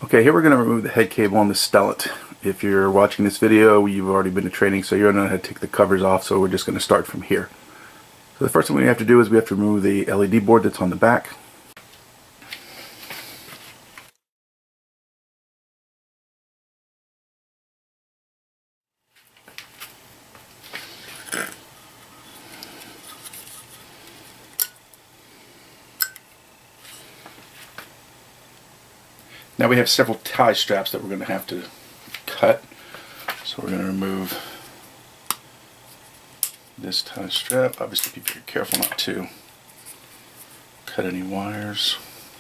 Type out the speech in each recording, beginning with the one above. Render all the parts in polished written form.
Okay, here we're going to remove the head cable on the Stellant. If you're watching this video, you've already been to training, so you know how to take the covers off, so we're just going to start from here. So the first thing we have to do is we have to remove the LED board that's on the back. Now we have several tie straps that we're going to have to cut. So we're going to remove this tie strap. Obviously be very careful not to cut any wires.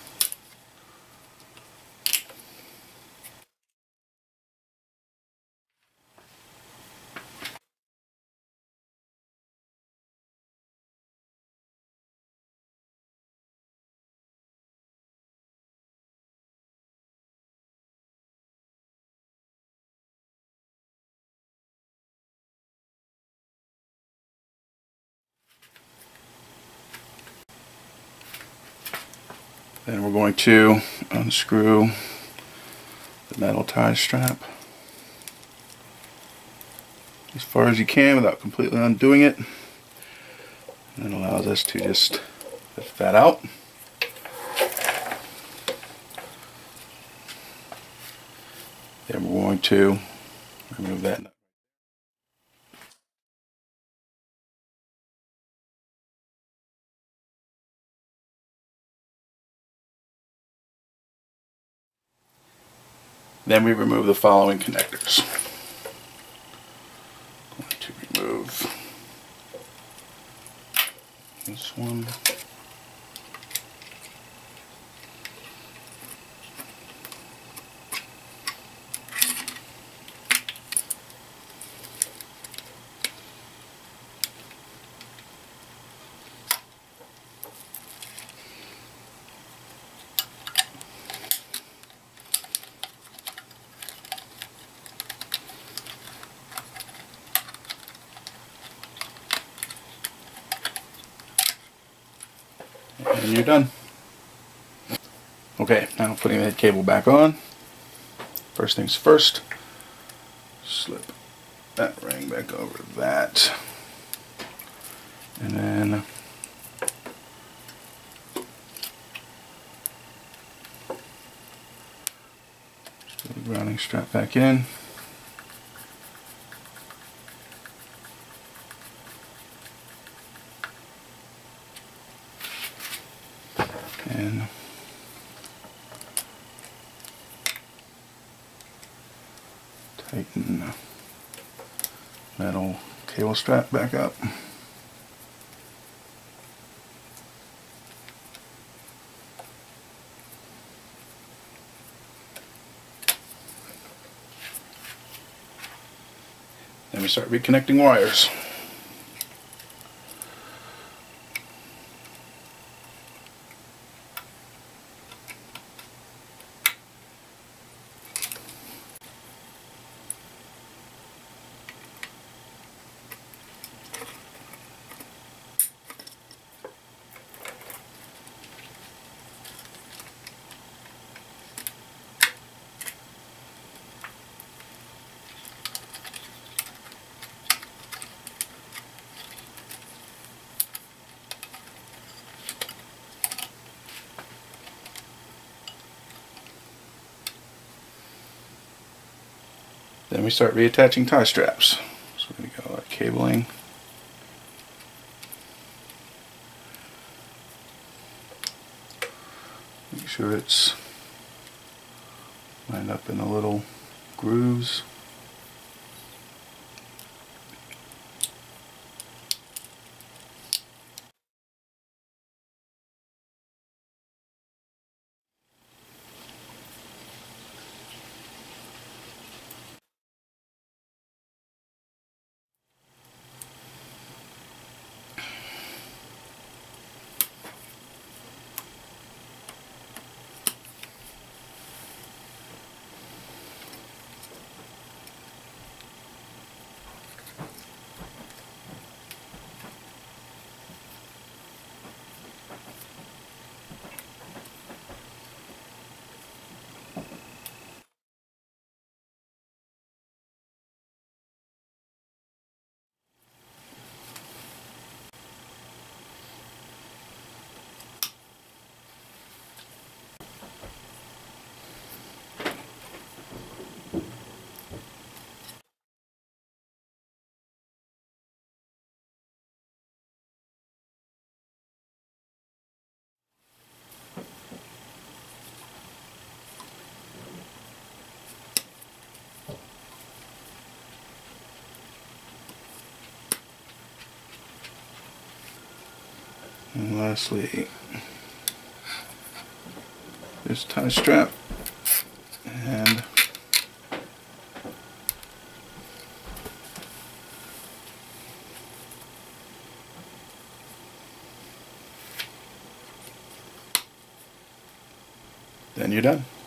Then we're going to unscrew the metal tie strap as far as you can without completely undoing it. And it allows us to just lift that out. Then we're going to remove that nut. Then we remove the following connectors. I'm going to remove this one. And you're done. Okay, now putting the head cable back on. First things first, slip that ring back over that. And then put the grounding strap back in. And tighten the metal cable strap back up. Then we start reconnecting wires. Then we start reattaching tie straps. So we're going to go our cabling. Make sure it's lined up in the little grooves. And lastly, this tie strap, and then you're done.